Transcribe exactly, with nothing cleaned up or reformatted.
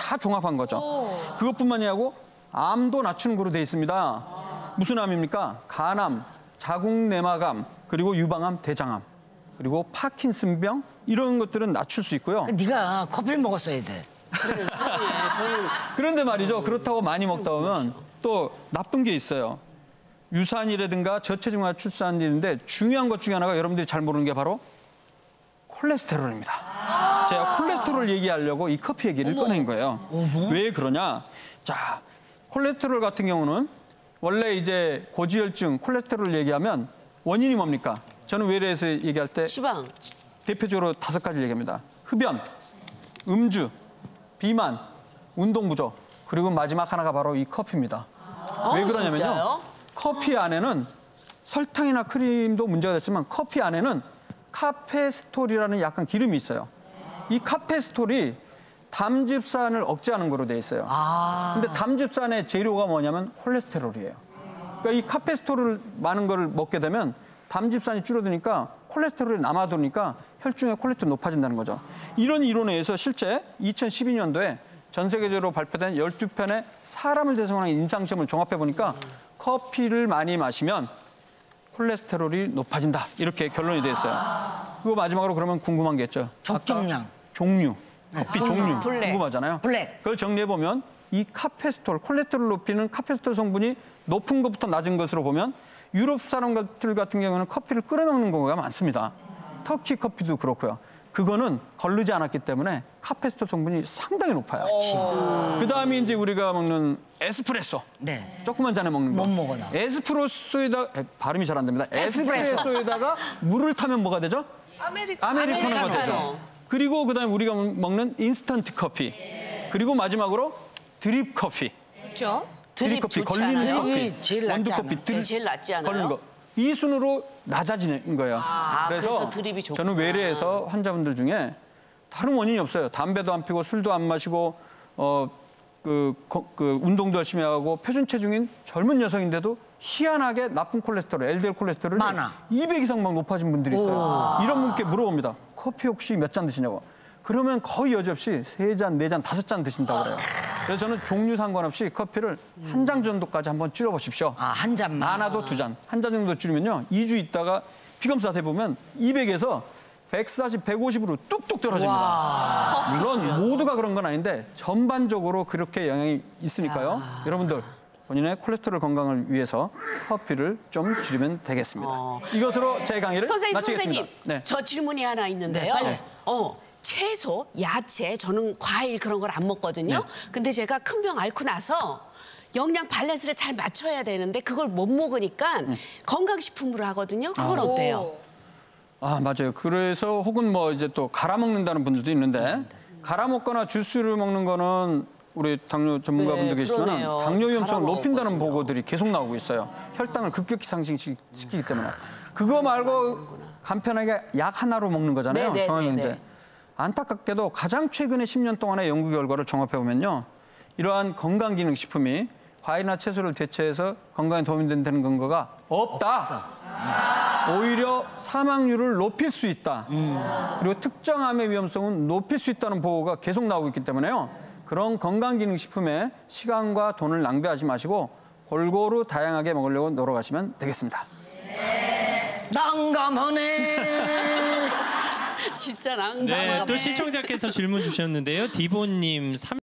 다 종합한 거죠. 그것뿐만이 아니고 암도 낮추는 거로 돼 있습니다. 무슨 암입니까? 간암, 자궁내막암, 그리고 유방암, 대장암, 그리고 파킨슨병 이런 것들은 낮출 수 있고요. 네가 커피를 먹었어야 돼. 그런데 말이죠. 그렇다고 많이 먹다 보면 또 나쁜 게 있어요. 유산이라든가 저체중아 출산인데 중요한 것 중에 하나가 여러분들이 잘 모르는 게 바로 콜레스테롤입니다. 제가 콜레스테롤 얘기하려고 이 커피 얘기를 어머. 꺼낸 거예요. 어머? 왜 그러냐? 자, 콜레스테롤 같은 경우는 원래 이제 고지혈증, 콜레스테롤 얘기하면 원인이 뭡니까? 저는 외래에서 얘기할 때 지방. 대표적으로 다섯 가지 얘기합니다. 흡연, 음주, 비만, 운동 부족, 그리고 마지막 하나가 바로 이 커피입니다. 어, 왜 그러냐면요. 진짜요? 커피 안에는 설탕이나 크림도 문제가 됐지만 커피 안에는 카페스톨이라는 약간 기름이 있어요. 이 카페스톨이 담즙산을 억제하는 거로 돼 있어요. 아. 근데 담즙산의 재료가 뭐냐면 콜레스테롤이에요. 그러니까 이 카페스톨을 많은 걸 먹게 되면 담즙산이 줄어드니까 콜레스테롤이 남아도니까 혈중의 콜레스테롤이 높아진다는 거죠. 이런 이론에 의해서 실제 이천십이 년도에 전 세계적으로 발표된 열두 편의 사람을 대상으로 한 임상시험을 종합해 보니까 커피를 많이 마시면 콜레스테롤이 높아진다. 이렇게 결론이 됐어요. 그리고 마지막으로 그러면 궁금한 게 있죠. 적정량. 종류. 커피 종류. 블랙. 궁금하잖아요. 블랙. 그걸 정리해 보면 이 카페스톨, 콜레스테롤 높이는 카페스톨 성분이 높은 것부터 낮은 것으로 보면 유럽 사람들 같은 경우는 커피를 끓여 먹는 경우가 많습니다. 터키 커피도 그렇고요. 그거는 거르지 않았기 때문에 카페스톨 성분이 상당히 높아요. 그 다음에 이제 우리가 먹는 에스프레소. 네. 조그만 잔에 먹는 거. 못 먹어, 나. 에스프레소에다 발음이 잘 안 됩니다. 에스프레소에다가 물을 타면 뭐가 되죠? 아메리카. 아메리카노가 아메리카노. 되죠. 그리고 그다음에 우리가 먹는 인스턴트 커피. 그리고 마지막으로 드립 커피. 그렇죠. 드립 커피, 걸리는 커피, 제일 낫지 원두 않아요? 커피, 드립, 네, 제일 낫지 않아요? 걸리는 거. 이 순으로 낮아지는 거예요. 아, 그래서, 그래서 드립이 좋구나. 저는 외래에서 환자분들 중에 다른 원인이 없어요. 담배도 안 피고 술도 안 마시고 어, 그, 그 운동도 열심히 하고 표준 체중인 젊은 여성인데도 희한하게 나쁜 콜레스테롤, 엘디엘 콜레스테롤이 많아. 이백 이상 막 높아진 분들이 있어요. 이런 분께 물어봅니다. 커피 혹시 몇 잔 드시냐고. 그러면 거의 여지없이 세 잔, 네 잔, 다섯 잔 드신다고 그래요. 그래서 저는 종류 상관없이 커피를 한 장 정도까지 한번 줄여보십시오. 아, 한 잔만. 많아도 두 잔. 한 잔 정도 줄이면요. 이 주 있다가 피검사 해보면 이백에서 백사십, 백오십으로 뚝뚝 떨어집니다. 물론 모두가 그런 건 아닌데 전반적으로 그렇게 영향이 있으니까요. 야. 여러분들 본인의 콜레스테롤 건강을 위해서 커피를 좀 줄이면 되겠습니다. 어. 이것으로 제 강의를 선생님, 마치겠습니다. 선생님. 네. 저 질문이 하나 있는데요. 네, 빨리. 어, 채소, 야채, 저는 과일 그런 걸 안 먹거든요. 네. 근데 제가 큰 병 앓고 나서 영양 밸런스를 잘 맞춰야 되는데 그걸 못 먹으니까 네. 건강식품으로 하거든요. 그건 아. 어때요? 아, 맞아요. 그래서 혹은 뭐 이제 또 갈아 먹는다는 분들도 있는데 갈아 먹거나 주스를 먹는 거는 우리 당뇨 전문가분들 네, 계시지만 그러네요. 당뇨 위험성을 갈아 높인다는 먹었거든요. 보고들이 계속 나오고 있어요. 혈당을 급격히 상승시키기 때문에. 그거 말고 간편하게 약 하나로 먹는 거잖아요. 네, 네, 정하면 네, 이제. 네. 안타깝게도 가장 최근에 십 년 동안의 연구 결과를 종합해 보면요. 이러한 건강기능식품이 과일이나 채소를 대체해서 건강에 도움이 된다는 근거가 없다. 오히려 사망률을 높일 수 있다. 음. 그리고 특정 암의 위험성은 높일 수 있다는 보고가 계속 나오고 있기 때문에요. 그런 건강기능식품에 시간과 돈을 낭비하지 마시고 골고루 다양하게 먹으려고 노력하시면 되겠습니다. 난감하네. 진짜 낭담. 네, 또 시청자께서 질문 주셨는데요. 디보님